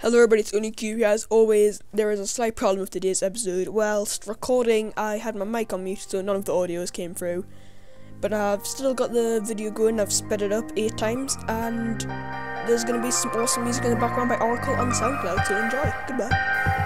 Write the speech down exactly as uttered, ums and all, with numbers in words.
Hello everybody, it's UniQ. As always, there is a slight problem with today's episode. Whilst recording, I had my mic on mute, so none of the audios came through. But I've still got the video going. I've sped it up eight times, and there's going to be some awesome music in the background by Oracle on SoundCloud, so enjoy. Goodbye.